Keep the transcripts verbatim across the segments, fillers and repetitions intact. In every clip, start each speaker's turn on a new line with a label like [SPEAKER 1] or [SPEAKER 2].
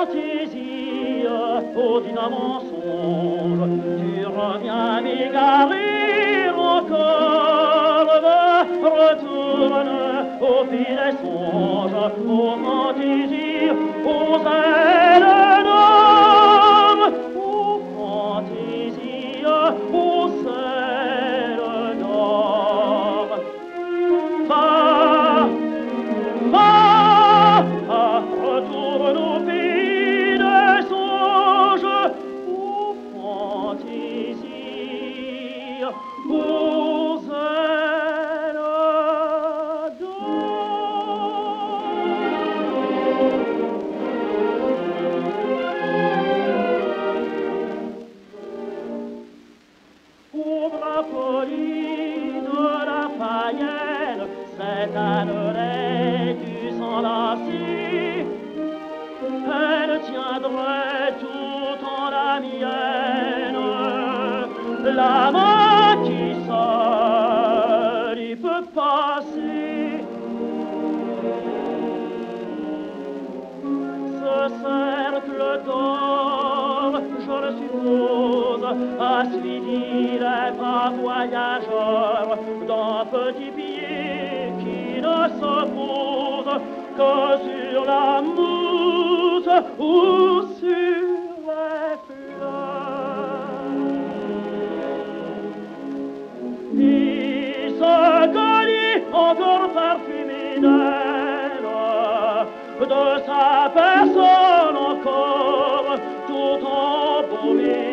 [SPEAKER 1] fantaisie, oh d'un mensonge, tu reviens m'égarer encore. Retourne au pays des songes, aux fantaisies, aux ailes d'or, aux fantaisies, aux ailes d'or. Va, va, retourne au pays des songes, aux fantaisies, aux ailes d'or. Pauvre Apolline, la païenne, cette âne tu s'enlacer, elle tiendrait tout en la mienne, la main qui seule y peut passer. Ce cercle d'or, je le suppose, asfidie les pas voyageurs d'un petit pied qui ne se pose que sur la mousse ou sur les fleurs. Et ce colis encore parfumé d'elle, de sa personne encore tout embaumé,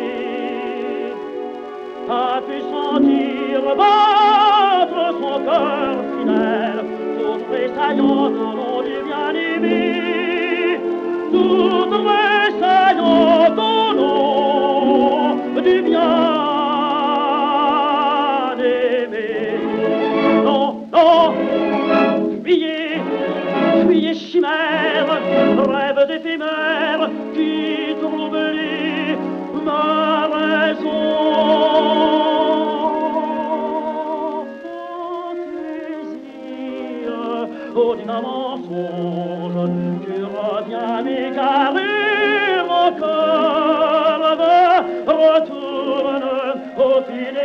[SPEAKER 1] a pu sentir battre son cœur fidèle, tout tressaillant au nom du bien-aimé, tout tressaillant au nom du bien-aimé. Non, non, fuyez, fuyez chimères, rêves éphémères qui troublent ma raison. Fantaisie, oh d'un mensonge, tu reviens m'égarer encore. Retourne au fil